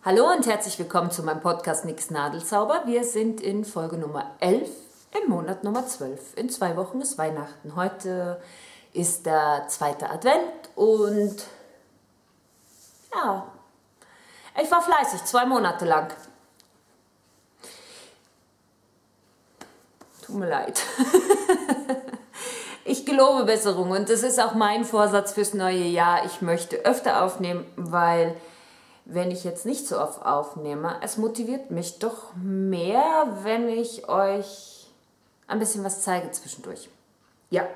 Hallo und herzlich willkommen zu meinem Podcast Nix Nadelzauber. Wir sind in Folge Nummer 11 im Monat Nummer 12. In 2 Wochen ist Weihnachten. Heute ist der 2. Advent und ja, ich war fleißig, 2 Monate lang. Tut mir leid. Ich gelobe Besserung und das ist auch mein Vorsatz fürs neue Jahr. Ich möchte öfter aufnehmen, weil wenn ich jetzt nicht so oft aufnehme, es motiviert mich doch mehr, wenn ich euch ein bisschen was zeige zwischendurch. Ja.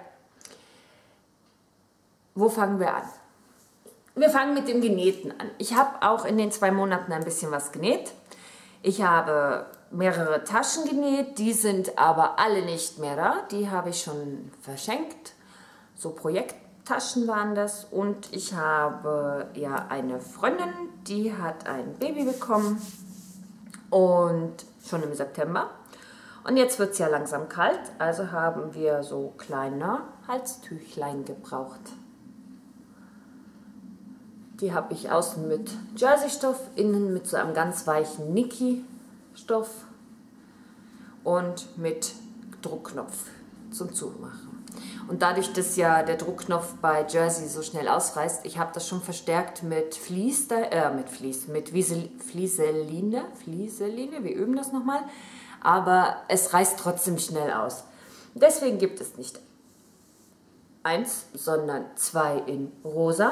Wo fangen wir an? Wir fangen mit dem Genähten an. Ich habe auch in den 2 Monaten ein bisschen was genäht. Ich habe mehrere Taschen genäht, die sind aber alle nicht mehr da. Die habe ich schon verschenkt. So Projekttaschen waren das. Und ich habe ja eine Freundin, die hat ein Baby bekommen. Und schon im September. Und jetzt wird es ja langsam kalt. Also haben wir so kleine Halstüchlein gebraucht. Die habe ich außen mit Jersey-Stoff, innen mit so einem ganz weichen Niki-Stoff und mit Druckknopf zum Zumachen. Und dadurch, dass ja der Druckknopf bei Jersey so schnell ausreißt, ich habe das schon verstärkt mit Flieseline, wir üben das nochmal, aber es reißt trotzdem schnell aus. Deswegen gibt es nicht 1, sondern 2 in rosa.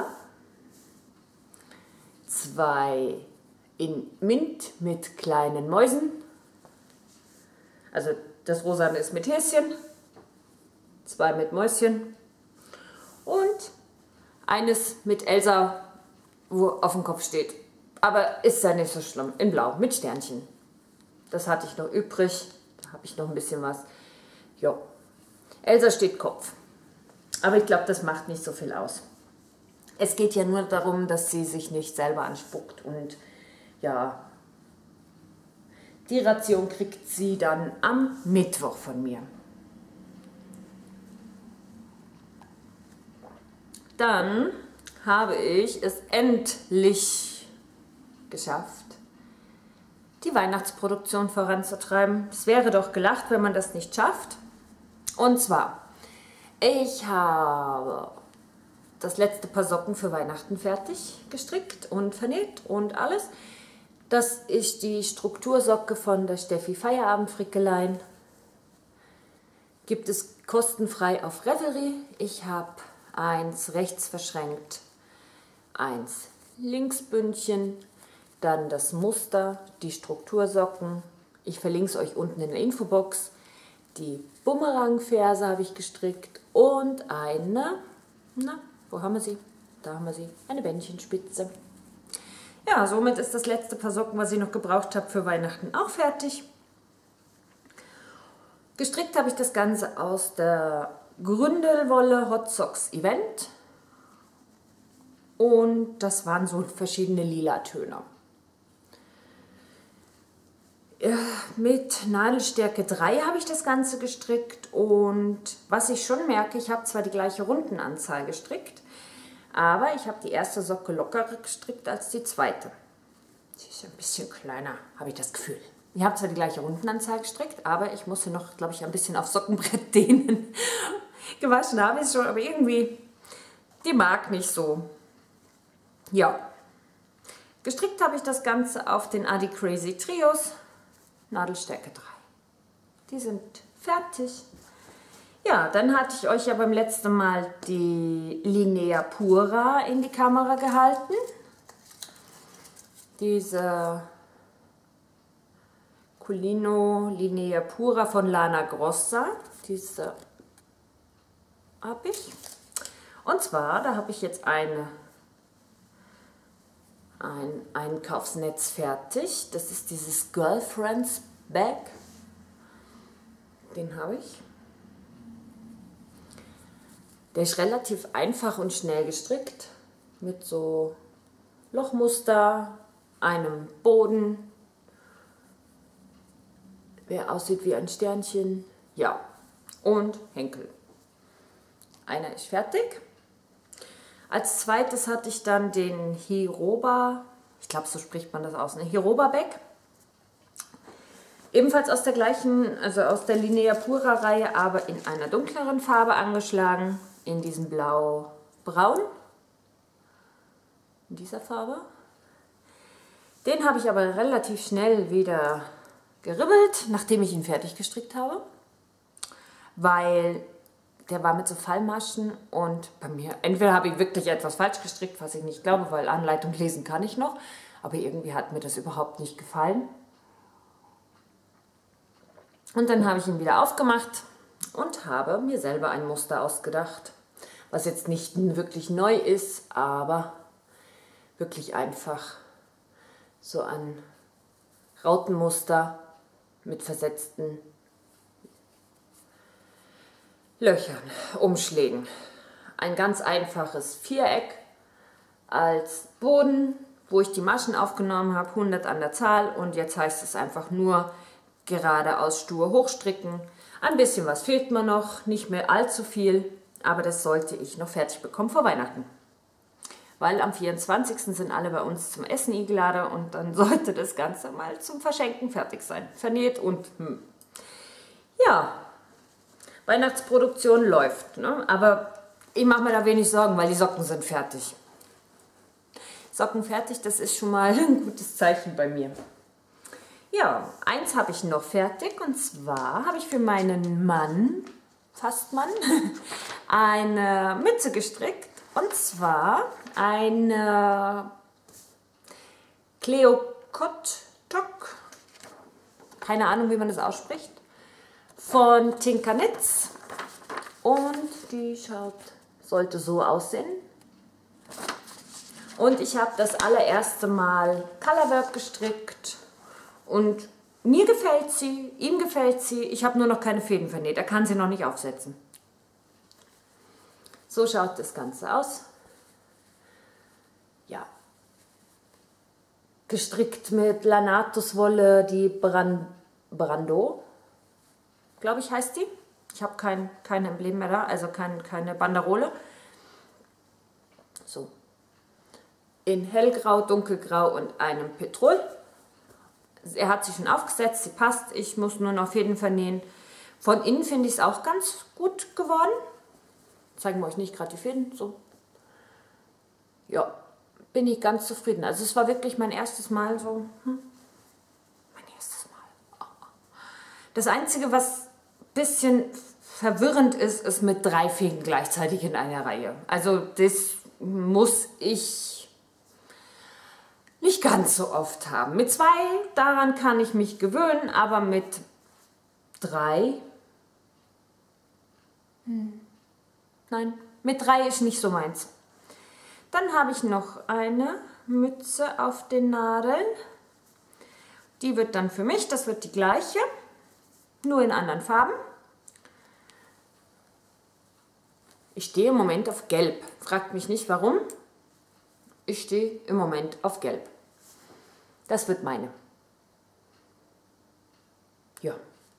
2 in Mint mit kleinen Mäusen. Also das Rosane ist mit Häschen. 2 mit Mäuschen. Und eines mit Elsa, wo auf dem Kopf steht. Aber ist ja nicht so schlimm. In Blau mit Sternchen. Das hatte ich noch übrig. Da habe ich noch ein bisschen was. Jo. Elsa steht Kopf. Aber ich glaube, das macht nicht so viel aus. Es geht ja nur darum, dass sie sich nicht selber anspuckt und ja, die Ration kriegt sie dann am Mittwoch von mir. Dann habe ich es endlich geschafft, die Weihnachtsproduktion voranzutreiben. Es wäre doch gelacht, wenn man das nicht schafft. Und zwar, ich habe das letzte Paar Socken für Weihnachten fertig gestrickt und vernäht und alles. Das ist die Struktursocke von der Steffi Feierabend-Frickelein. Gibt es kostenfrei auf Revelry. Ich habe eins rechts verschränkt, eins links Bündchen, dann das Muster, die Struktursocken. Ich verlinke es euch unten in der Infobox. Die Bumerangferse habe ich gestrickt und eine, wo haben wir sie? Da haben wir sie. Eine Bändchenspitze. Ja, somit ist das letzte Paar Socken, was ich noch gebraucht habe für Weihnachten, auch fertig. Gestrickt habe ich das Ganze aus der Gründelwolle Hot Socks Event. Und das waren so verschiedene lila Töne. Ja, mit Nadelstärke 3 habe ich das Ganze gestrickt und was ich schon merke, ich habe zwar die gleiche Rundenanzahl gestrickt, aber ich habe die erste Socke lockerer gestrickt als die zweite. Sie ist ein bisschen kleiner, habe ich das Gefühl. Ich habe zwar die gleiche Rundenanzahl gestrickt, aber ich musste noch, glaube ich, ein bisschen auf Sockenbrett dehnen. Gewaschen habe ich es schon, aber irgendwie, die mag nicht so. Ja, gestrickt habe ich das Ganze auf den Adi Crazy Trios. Nadelstärke 3. Die sind fertig. Ja, dann hatte ich euch ja beim letzten Mal die Linea Pura in die Kamera gehalten. Diese Culino Linea Pura von Lana Grossa. Diese habe ich. Und zwar, da habe ich jetzt ein Einkaufsnetz fertig. Das ist dieses Girlfriend's Bag. Den habe ich. Der ist relativ einfach und schnell gestrickt. Mit so Lochmuster, einem Boden, der aussieht wie ein Sternchen. Ja, und Henkel. Einer ist fertig. Als zweites hatte ich dann den Hiroba Ich glaube, so spricht man das aus, ne? Hiroba-Beck. Ebenfalls aus der gleichen, also aus der Linea Pura Reihe, aber in einer dunkleren Farbe angeschlagen. In diesem Blau-Braun. In dieser Farbe. Den habe ich aber relativ schnell wieder geribbelt, nachdem ich ihn fertig gestrickt habe. Weil der war mit so Fallmaschen und bei mir, entweder habe ich wirklich etwas falsch gestrickt, was ich nicht glaube, weil Anleitung lesen kann ich noch. Aber irgendwie hat mir das überhaupt nicht gefallen. Und dann habe ich ihn wieder aufgemacht und habe mir selber ein Muster ausgedacht, was jetzt nicht wirklich neu ist, aber wirklich einfach so ein Rautenmuster mit versetzten Löchern, Umschlägen. Ein ganz einfaches Viereck als Boden, wo ich die Maschen aufgenommen habe, 100 an der Zahl, und jetzt heißt es einfach nur geradeaus stur hochstricken. Ein bisschen was fehlt mir noch, nicht mehr allzu viel, aber das sollte ich noch fertig bekommen vor Weihnachten. Weil am 24. sind alle bei uns zum Essen eingeladen und dann sollte das Ganze mal zum Verschenken fertig sein. Vernäht und ja, Weihnachtsproduktion läuft, ne? Aber ich mache mir da wenig Sorgen, weil die Socken sind fertig. Socken fertig, das ist schon mal ein gutes Zeichen bei mir. Ja, eins habe ich noch fertig, und zwar habe ich für meinen Mann, fast Mann, eine Mütze gestrickt, und zwar eine Kleokottok, keine Ahnung, wie man das ausspricht, von Tinkerknits, und die sollte so aussehen. Und ich habe das allererste Mal Colorwork gestrickt. Und mir gefällt sie, ihm gefällt sie. Ich habe nur noch keine Fäden vernäht. Er kann sie noch nicht aufsetzen. So schaut das Ganze aus. Ja. Gestrickt mit Lanatuswolle, die Brando, glaube ich, heißt die. Ich habe kein Emblem mehr da, also keine Banderole. So. In hellgrau, dunkelgrau und einem Petrol. Er hat sie schon aufgesetzt, sie passt. Ich muss nur noch Fäden vernähen. Von innen finde ich es auch ganz gut geworden. Zeigen wir euch nicht gerade die Fäden. So. Ja, bin ich ganz zufrieden. Also es war wirklich mein erstes Mal so. Mein erstes Mal. Oh. Das Einzige, was ein bisschen verwirrend ist, ist mit 3 Fäden gleichzeitig in einer Reihe. Also das muss ich nicht ganz so oft haben. Mit 2, daran kann ich mich gewöhnen, aber mit 3, nein, mit 3 ist nicht so meins. Dann habe ich noch eine Mütze auf den Nadeln. Die wird dann für mich, das wird die gleiche, nur in anderen Farben. Ich stehe im Moment auf Gelb. Fragt mich nicht warum. Ich stehe im Moment auf Gelb. Das wird meine. Ja.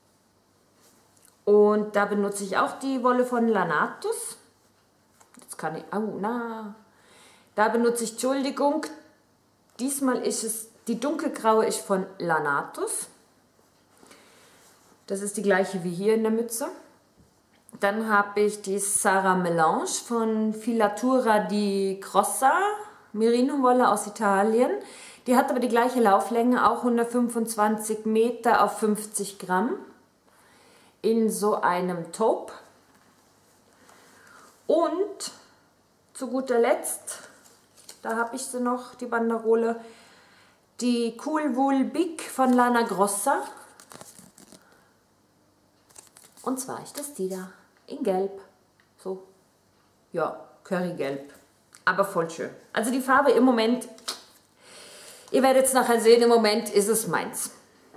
Und da benutze ich auch die Wolle von Lanatus. Jetzt kann ich, da benutze ich, Entschuldigung, diesmal ist es, die dunkelgraue ist von Lanatus. Das ist die gleiche wie hier in der Mütze. Dann habe ich die Sarah Melange von Filatura di Grossa, Merino-Wolle aus Italien. Die hat aber die gleiche Lauflänge, auch 125 Meter auf 50 Gramm. In so einem Taupe. Und zu guter Letzt, da habe ich sie noch, die Banderole, die Cool Wool Big von Lana Grossa. Und zwar ist das die da, in Gelb. So, ja, Currygelb. Aber voll schön. Also die Farbe im Moment, ihr werdet es nachher sehen, im Moment ist es meins.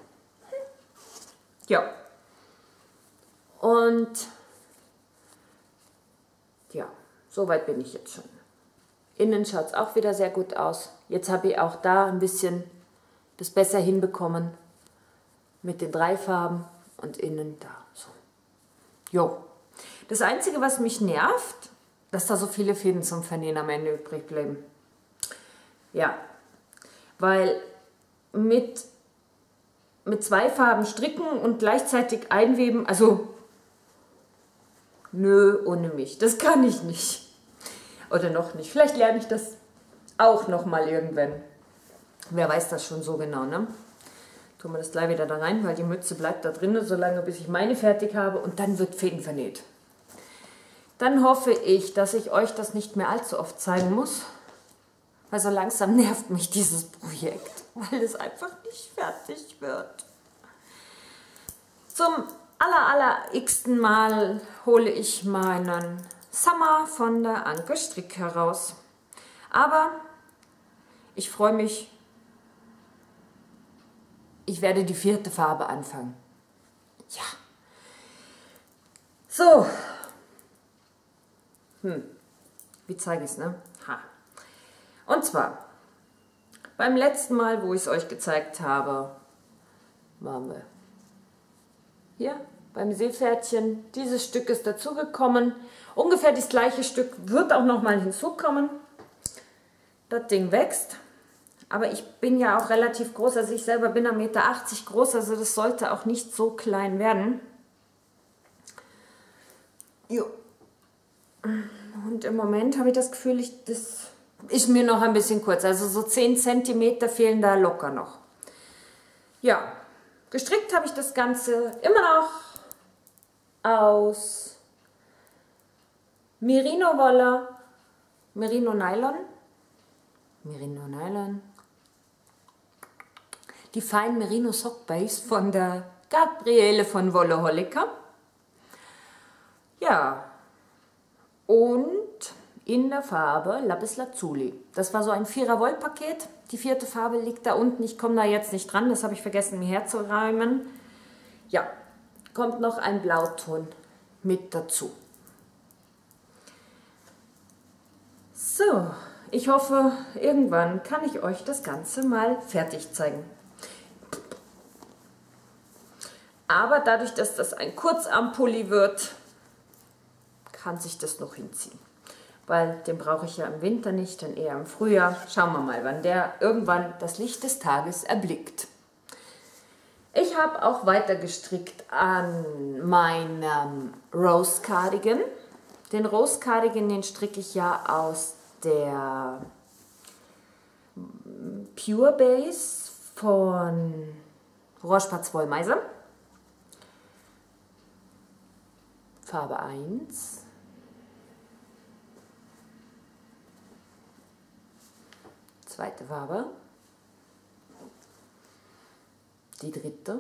Ja. Und ja, soweit bin ich jetzt schon. Innen schaut es auch wieder sehr gut aus. Jetzt habe ich auch da ein bisschen das besser hinbekommen mit den 3 Farben und innen da. So. Jo. Das Einzige, was mich nervt, dass da so viele Fäden zum Vernähen am Ende übrig bleiben. Ja, weil mit 2 Farben stricken und gleichzeitig einweben, also nö, ohne mich, das kann ich nicht. Oder noch nicht. Vielleicht lerne ich das auch noch mal irgendwann. Wer weiß das schon so genau, ne? Tun wir das gleich wieder da rein, weil die Mütze bleibt da drin, solange bis ich meine fertig habe und dann wird Fäden vernäht. Dann hoffe ich, dass ich euch das nicht mehr allzu oft zeigen muss, weil so langsam nervt mich dieses Projekt, weil es einfach nicht fertig wird. Zum allerxten Mal hole ich meinen Summer von der Anke Strick heraus. Aber ich freue mich, ich werde die 4. Farbe anfangen. Ja. So. Wie zeige ich es, ne? Ha. Und zwar, beim letzten Mal, wo ich es euch gezeigt habe, waren wir hier beim Seepferdchen. Dieses Stück ist dazugekommen. Ungefähr das gleiche Stück wird auch noch mal hinzukommen. Das Ding wächst. Aber ich bin ja auch relativ groß, also ich selber bin 1,80 Meter groß, also das sollte auch nicht so klein werden. Jo. Und im Moment habe ich das Gefühl, das ist mir noch ein bisschen kurz, also so 10 cm fehlen da locker noch. Ja, gestrickt habe ich das Ganze immer noch aus Merino-Wolle, Merino-Nylon, die feinen Merino Sock Base von der Gabriele von Wolle Holliker. Ja, und in der Farbe Lapis Lazuli. Das war so ein 4er Wollpaket. Die 4. Farbe liegt da unten. Ich komme da jetzt nicht dran, das habe ich vergessen mir herzuräumen. Ja, kommt noch ein Blauton mit dazu. So, ich hoffe, irgendwann kann ich euch das Ganze mal fertig zeigen. Aber dadurch, dass das ein Kurzarmpulli wird, kann sich das noch hinziehen. Weil den brauche ich ja im Winter nicht, dann eher im Frühjahr. Schauen wir mal, wann der irgendwann das Licht des Tages erblickt. Ich habe auch weiter gestrickt an meinem Rose Cardigan. Den Rose Cardigan, den stricke ich ja aus der Pure Base von Rohrspatz Wollmeise. Farbe 1. Zweite Farbe. Die 3.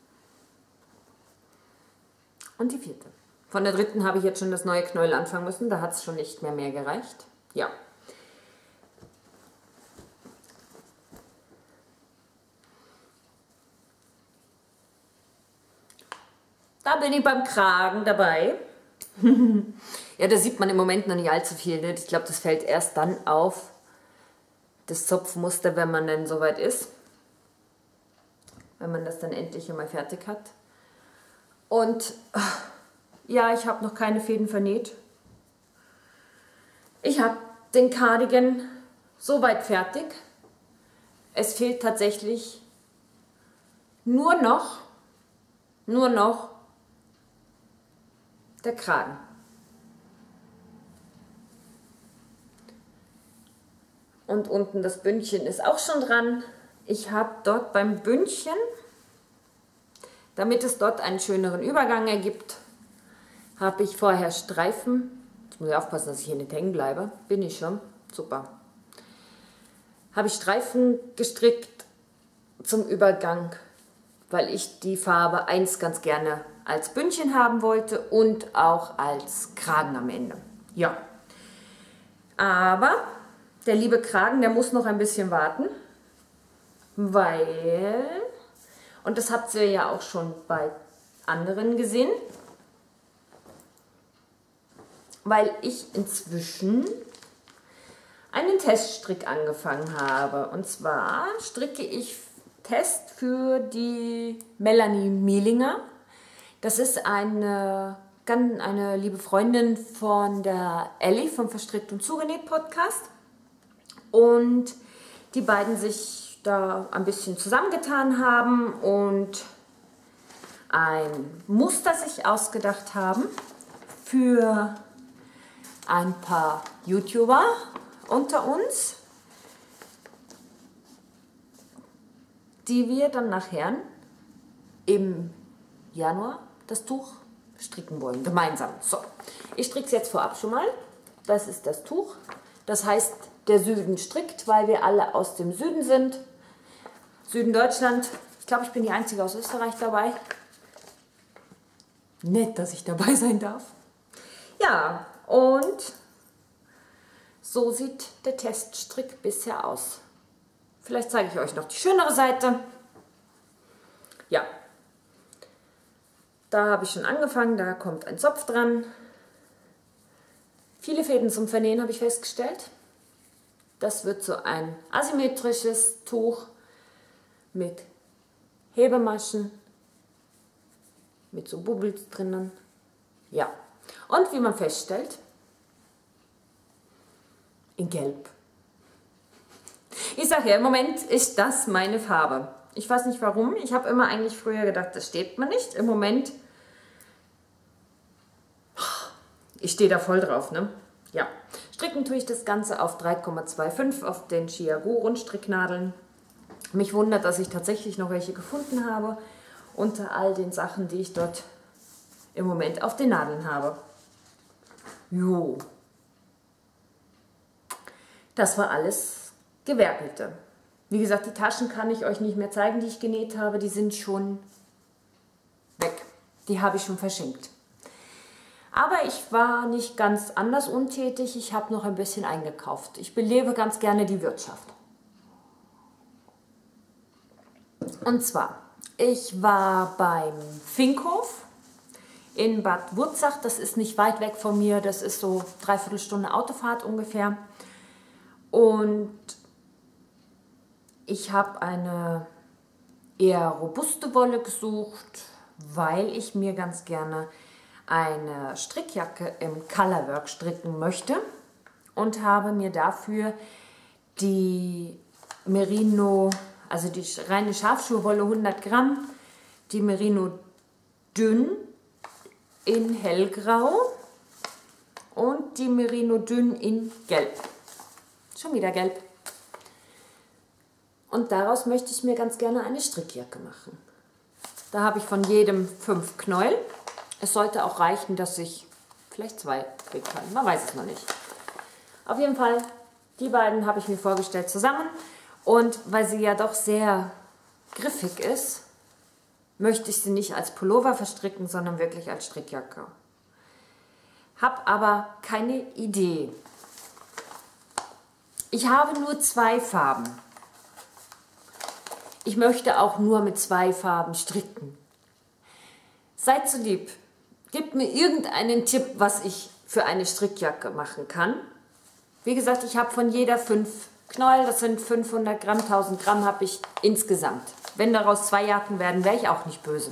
Und die 4. Von der 3. habe ich jetzt schon das neue Knäuel anfangen müssen. Da hat es schon nicht mehr gereicht. Ja. Da bin ich beim Kragen dabei. Ja, da sieht man im Moment noch nicht allzu viel. Ne? Ich glaube, das fällt erst dann auf, das Zopfmuster, wenn man dann soweit ist. Wenn man das dann endlich einmal fertig hat. Und ja, ich habe noch keine Fäden vernäht. Ich habe den Cardigan soweit fertig. Es fehlt tatsächlich nur noch der Kragen. Und unten das Bündchen ist auch schon dran. Ich habe dort beim Bündchen, damit es dort einen schöneren Übergang ergibt, habe ich vorher Streifen. Jetzt muss ich aufpassen, dass ich hier nicht hängen bleibe. Bin ich schon. Super. Habe ich Streifen gestrickt zum Übergang, weil ich die Farbe 1 ganz gerne als Bündchen haben wollte und auch als Kragen am Ende. Ja. Aber der liebe Kragen, der muss noch ein bisschen warten, weil, und das habt ihr ja auch schon bei anderen gesehen, weil ich inzwischen einen Teststrick angefangen habe. Und zwar stricke ich Test für die Melanie Mielinger. Das ist eine liebe Freundin von der Ellie vom Verstrickt und Zugenäht Podcast. Und die beiden sich da ein bisschen zusammengetan haben und ein Muster sich ausgedacht haben für ein paar YouTuber unter uns, die wir dann nachher im Januar das Tuch stricken wollen, gemeinsam. So, ich stricke es jetzt vorab schon mal. Das ist das Tuch. Das heißt, der Süden strickt, weil wir alle aus dem Süden sind. Süden Deutschland. Ich glaube, ich bin die Einzige aus Österreich dabei. Nett, dass ich dabei sein darf. Ja, und so sieht der Teststrick bisher aus. Vielleicht zeige ich euch noch die schönere Seite. Ja, da habe ich schon angefangen, da kommt ein Zopf dran. Viele Fäden zum Vernähen habe ich festgestellt. Das wird so ein asymmetrisches Tuch mit Hebemaschen, mit so Bubbles drinnen. Ja, und wie man feststellt, in Gelb. Ich sage ja, im Moment ist das meine Farbe. Ich weiß nicht warum. Ich habe immer eigentlich früher gedacht, das steht mir nicht. Im Moment, ich stehe da voll drauf, ne? Ja. Stricken tue ich das Ganze auf 3,25 auf den Chiago Rundstricknadeln. Mich wundert, dass ich tatsächlich noch welche gefunden habe, unter all den Sachen, die ich dort im Moment auf den Nadeln habe. Jo. Das war alles Gewerkelte. Wie gesagt, die Taschen kann ich euch nicht mehr zeigen, die ich genäht habe. Die sind schon weg. Die habe ich schon verschenkt. Aber ich war nicht ganz anders untätig. Ich habe noch ein bisschen eingekauft. Ich belebe ganz gerne die Wirtschaft. Und zwar, ich war beim Finkhof in Bad Wurzach. Das ist nicht weit weg von mir. Das ist so 3/4 Stunde Autofahrt ungefähr. Und ich habe eine eher robuste Wolle gesucht, weil ich mir ganz gerne eine Strickjacke im Colorwork stricken möchte und habe mir dafür die Merino, also die reine Schafschuhwolle 100 Gramm, die Merino dünn in hellgrau und die Merino dünn in gelb. Schon wieder gelb. Und daraus möchte ich mir ganz gerne eine Strickjacke machen. Da habe ich von jedem 5 Knäuel. Es sollte auch reichen, dass ich vielleicht 2 kriegen kann. Man weiß es noch nicht. Auf jeden Fall, die beiden habe ich mir vorgestellt zusammen. Und weil sie ja doch sehr griffig ist, möchte ich sie nicht als Pullover verstricken, sondern wirklich als Strickjacke. Habe aber keine Idee. Ich habe nur 2 Farben. Ich möchte auch nur mit 2 Farben stricken. Seid so lieb, gebt mir irgendeinen Tipp, was ich für eine Strickjacke machen kann. Wie gesagt, ich habe von jeder 5 Knäuel, das sind 500 Gramm, 1000 Gramm habe ich insgesamt. Wenn daraus 2 Jacken werden, wäre ich auch nicht böse.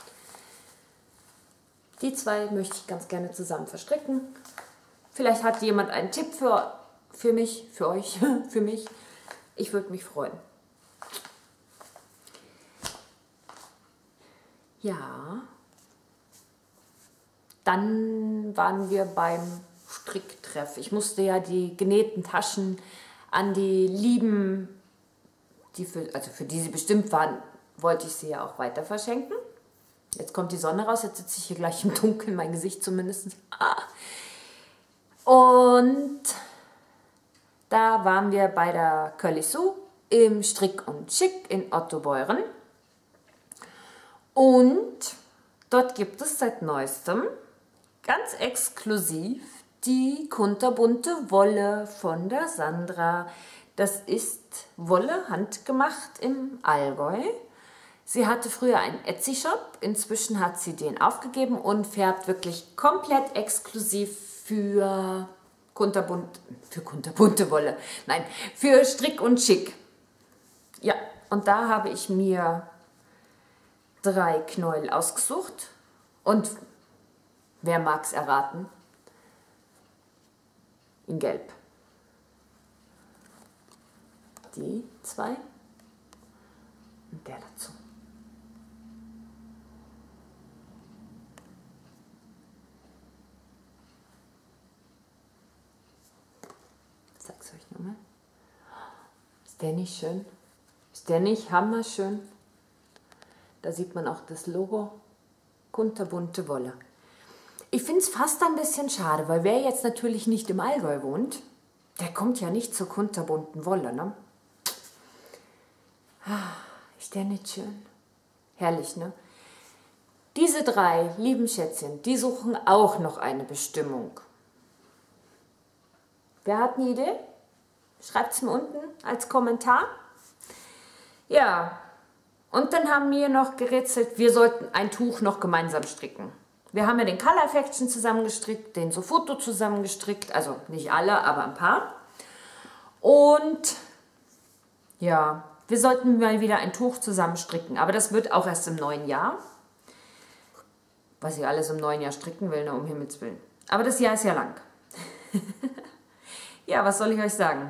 Die 2 möchte ich ganz gerne zusammen verstricken. Vielleicht hat jemand einen Tipp für mich, für euch, für mich. Ich würde mich freuen. Ja, dann waren wir beim Stricktreff. Ich musste ja die genähten Taschen an die Lieben, für die sie bestimmt waren, wollte ich sie ja auch weiter verschenken. Jetzt kommt die Sonne raus, jetzt sitze ich hier gleich im Dunkeln, mein Gesicht zumindest. Und da waren wir bei der Curly Sue im Strick und Schick in Ottobeuren. Und dort gibt es seit neuestem ganz exklusiv die kunterbunte Wolle von der Sandra. Das ist Wolle handgemacht im Allgäu. Sie hatte früher einen Etsy-Shop, inzwischen hat sie den aufgegeben und färbt wirklich komplett exklusiv für kunterbunte Wolle. Nein, für Strick und Schick. Ja, und da habe ich mir 3 Knäuel ausgesucht und wer mag es erraten? In Gelb. Die 2 Und der dazu. Ich sag's euch nochmal. Ist der nicht schön? Ist der nicht hammerschön? Da sieht man auch das Logo. Kunterbunte Wolle. Ich finde es fast ein bisschen schade, weil wer jetzt natürlich nicht im Allgäu wohnt, der kommt ja nicht zur kunterbunten Wolle, ne? Ist der nicht schön? Herrlich, ne? Diese 3 lieben Schätzchen, die suchen auch noch eine Bestimmung. Wer hat eine Idee? Schreibt es mir unten als Kommentar. Ja, und dann haben wir noch gerätselt, wir sollten ein Tuch noch gemeinsam stricken. Wir haben ja den Color Affection zusammengestrickt, den Sofuto zusammengestrickt, also nicht alle, aber ein paar. Und ja, wir sollten mal wieder ein Tuch zusammenstricken, aber das wird auch erst im neuen Jahr. Was ich alles im neuen Jahr stricken will, ne, um Himmels Willen. Aber das Jahr ist ja lang. Ja, was soll ich euch sagen?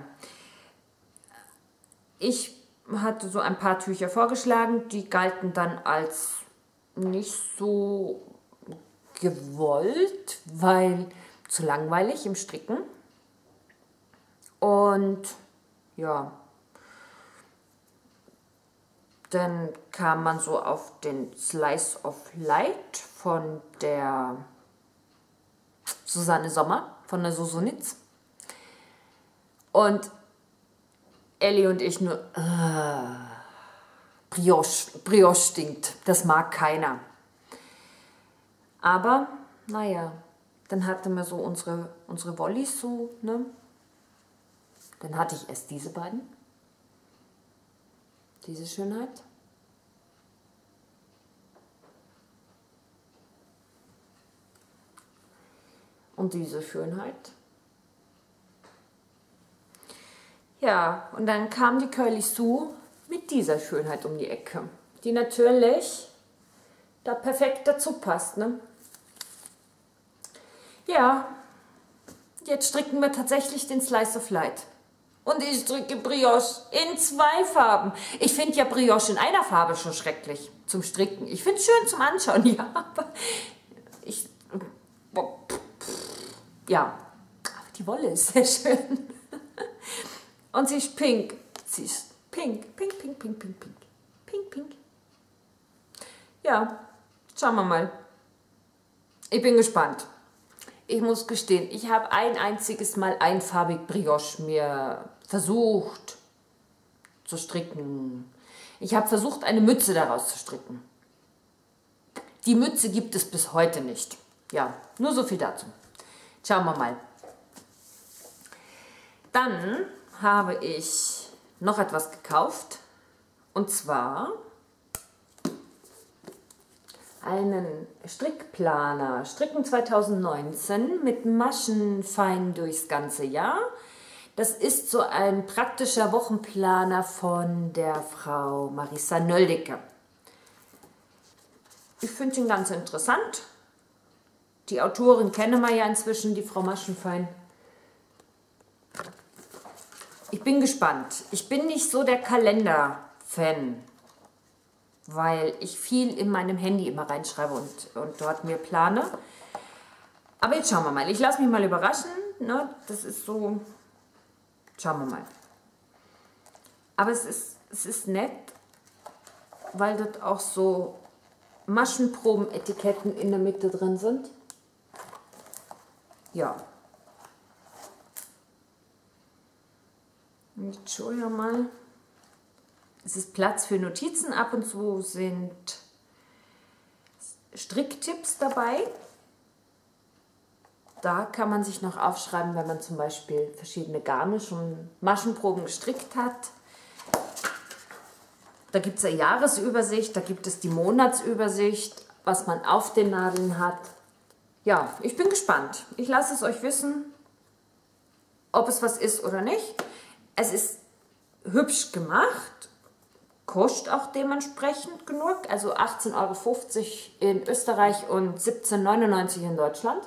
Ich hatte so ein paar Tücher vorgeschlagen, die galten dann als nicht so gewollt, weil zu langweilig im Stricken. Und ja, dann kam man so auf den Slice of Light von der Susanne Sommer, von der Susonitz. Und Ellie und ich nur, Brioche stinkt, das mag keiner. Aber, naja, dann hatten wir so unsere Wollis so, ne? Dann hatte ich erst diese beiden. Diese Schönheit. Und diese Schönheit. Ja, und dann kam die Curly Sue mit dieser Schönheit um die Ecke, die natürlich da perfekt dazu passt, ne? Ja, jetzt stricken wir tatsächlich den Slice of Light. Und ich stricke Brioche in 2 Farben. Ich finde ja Brioche in einer Farbe schon schrecklich zum Stricken. Ich finde es schön zum Anschauen, ja, aber ja, die Wolle ist sehr schön. Und sie ist pink. Sie ist pink, pink, pink, pink, pink, pink, pink, pink. Ja, schauen wir mal. Ich bin gespannt. Ich muss gestehen, ich habe ein einziges Mal einfarbig Brioche mir versucht zu stricken. Ich habe versucht, eine Mütze daraus zu stricken. Die Mütze gibt es bis heute nicht. Ja, nur so viel dazu. Schauen wir mal. Dann habe ich noch etwas gekauft. Und zwar einen Strickplaner, Stricken 2019 mit Maschen fein durchs ganze Jahr. Das ist so ein praktischer Wochenplaner von der Frau Marissa Nöldecke. Ich finde ihn ganz interessant. Die Autorin kennen wir ja inzwischen, die Frau Maschenfein. Ich bin gespannt. Ich bin nicht so der Kalender-Fan, weil ich viel in meinem Handy immer reinschreibe und dort mir plane. Aber jetzt schauen wir mal. Ich lasse mich mal überraschen. Ne? Das ist so, schauen wir mal. Aber es ist nett, weil dort auch so Maschenproben-Etiketten in der Mitte drin sind. Ja. Und jetzt schaue ich mal. Es ist Platz für Notizen. Ab und zu sind Stricktipps dabei. Da kann man sich noch aufschreiben, wenn man zum Beispiel verschiedene Garne schon Maschenproben gestrickt hat. Da gibt es eine Jahresübersicht, da gibt es die Monatsübersicht, was man auf den Nadeln hat. Ja, ich bin gespannt. Ich lasse es euch wissen, ob es was ist oder nicht. Es ist hübsch gemacht, kostet auch dementsprechend genug, also 18,50 € in Österreich und 17,99 € in Deutschland.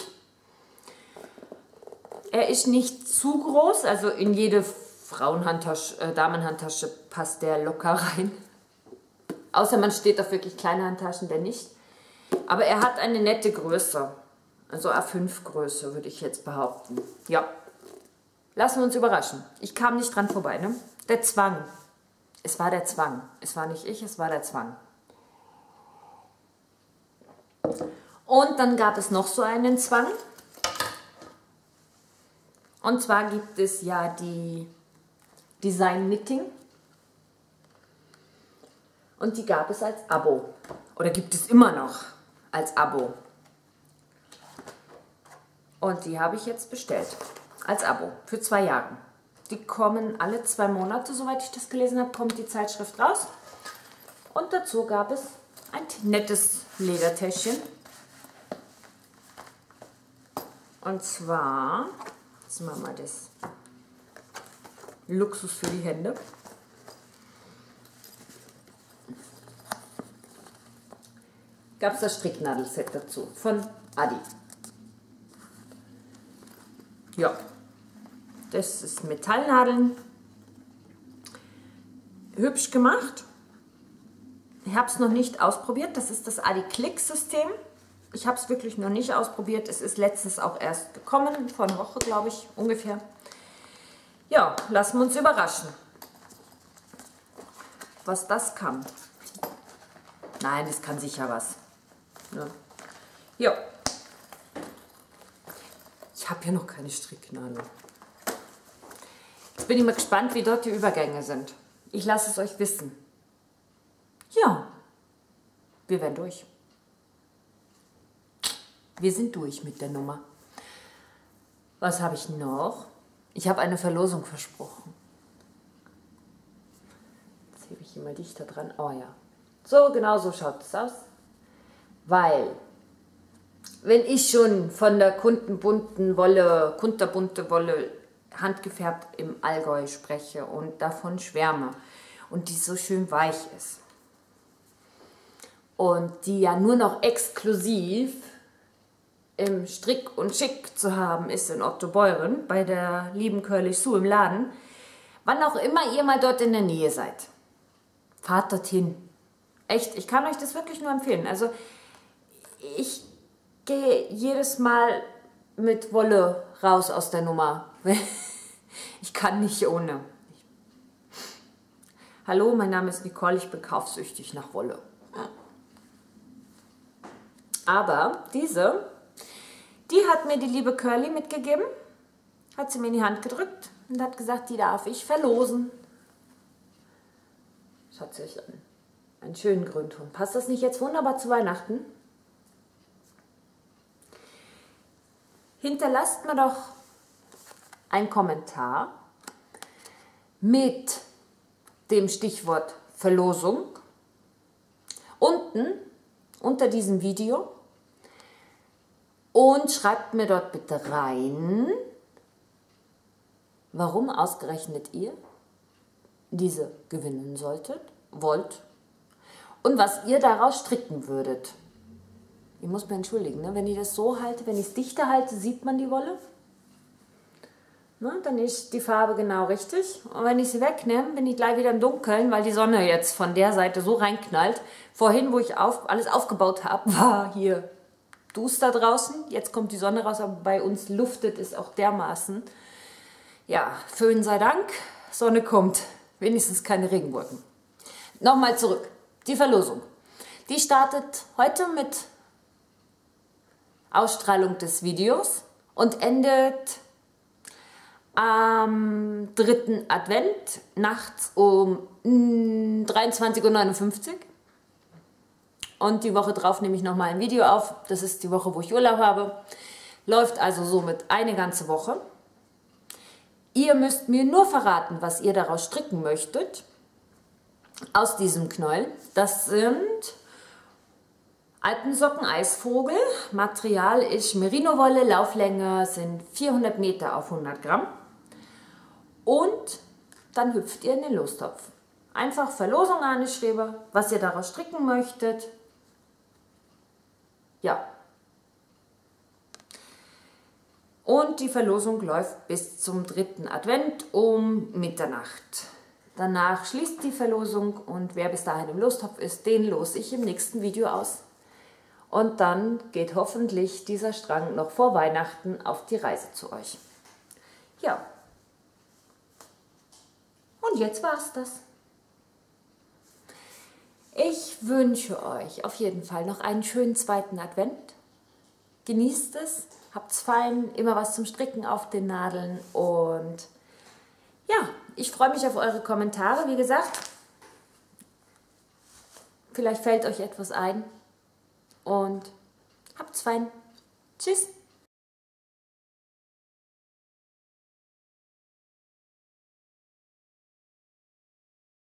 Er ist nicht zu groß, also in jede Frauenhandtasche, Damenhandtasche passt der locker rein. Außer man steht auf wirklich kleine Handtaschen, der nicht. Aber er hat eine nette Größe. Also A5 Größe, würde ich jetzt behaupten. Ja. Lassen wir uns überraschen. Ich kam nicht dran vorbei, ne? Der Zwang. Es war der Zwang. Es war nicht ich, es war der Zwang. Und dann gab es noch so einen Zwang. Und zwar gibt es ja die Design Knitting. Und die gab es als Abo. Oder gibt es immer noch als Abo. Und die habe ich jetzt bestellt. Als Abo. Für 2 Jahre. Die kommen alle 2 Monate, soweit ich das gelesen habe, kommt die Zeitschrift raus. Und dazu gab es ein nettes Ledertäschchen. Und zwar, jetzt machen wir mal das Luxus für die Hände. Gab es das Stricknadelset dazu von Adi. Ja, das ist Metallnadeln. Hübsch gemacht. Ich habe es noch nicht ausprobiert. Das ist das Adi Click System. Ich habe es wirklich noch nicht ausprobiert. Es ist letztens auch erst gekommen, vor einer Woche, glaube ich, ungefähr. Ja, lassen wir uns überraschen, was das kann. Nein, das kann sicher was. Ja. Ja. Ich habe hier noch keine Stricknadel. Jetzt bin ich mal gespannt, wie dort die Übergänge sind. Ich lasse es euch wissen. Ja, wir werden durch. Wir sind durch mit der Nummer. Was habe ich noch? Ich habe eine Verlosung versprochen. Jetzt hebe ich hier mal dichter dran. Oh ja. So, genau so schaut es aus. Weil, wenn ich schon von der kunterbunte Wolle, handgefärbt im Allgäu spreche und davon schwärme und die so schön weich ist und die ja nur noch exklusiv im Strick und Schick zu haben ist in Ottobeuren bei der lieben Curly Sue im Laden, wann auch immer ihr mal dort in der Nähe seid, fahrt dorthin. Echt, ich kann euch das wirklich nur empfehlen. Also ich gehe jedes Mal mit Wolle raus aus der Nummer. Ich kann nicht ohne. Hallo, mein Name ist Nicole, ich bin kaufsüchtig nach Wolle. Aber diese, die hat mir die liebe Curly mitgegeben, hat sie mir in die Hand gedrückt und hat gesagt, die darf ich verlosen. Schaut sie euch an. Einen schönen Grünton. Passt das nicht jetzt wunderbar zu Weihnachten? Hinterlasst mir doch einen Kommentar mit dem Stichwort Verlosung unten unter diesem Video und schreibt mir dort bitte rein, warum ausgerechnet ihr diese gewinnen wollt und was ihr daraus stricken würdet. Ich muss mich entschuldigen, ne? Wenn ich das so halte, wenn ich es dichter halte, sieht man die Wolle. Ne? Dann ist die Farbe genau richtig. Und wenn ich sie wegnehme, bin ich gleich wieder im Dunkeln, weil die Sonne jetzt von der Seite so reinknallt. Vorhin, wo ich alles aufgebaut habe, war hier duster draußen. Jetzt kommt die Sonne raus, aber bei uns luftet es auch dermaßen. Ja, Föhn sei Dank, Sonne kommt. Wenigstens keine Regenwolken. Nochmal zurück. Die Verlosung. Die startet heute mit Ausstrahlung des Videos und endet am 3. Advent nachts um 23:59 Uhr. Und die Woche drauf nehme ich nochmal ein Video auf. Das ist die Woche, wo ich Urlaub habe. Läuft also somit eine ganze Woche. Ihr müsst mir nur verraten, was ihr daraus stricken möchtet. Aus diesem Knäuel. Das sind Alpensocken Eisvogel. Material ist Merino-Wolle. Lauflänge sind 400 Meter auf 100 Gramm. Und dann hüpft ihr in den Lostopf. Einfach Verlosung anschreiben, was ihr daraus stricken möchtet. Ja. Und die Verlosung läuft bis zum 3. Advent um Mitternacht. Danach schließt die Verlosung und wer bis dahin im Lostopf ist, den lose ich im nächsten Video aus. Und dann geht hoffentlich dieser Strang noch vor Weihnachten auf die Reise zu euch. Ja. Und jetzt war's das. Ich wünsche euch auf jeden Fall noch einen schönen zweiten Advent. Genießt es, habt's fein, immer was zum Stricken auf den Nadeln und ja, ich freue mich auf eure Kommentare. Wie gesagt, vielleicht fällt euch etwas ein und habt's fein. Tschüss.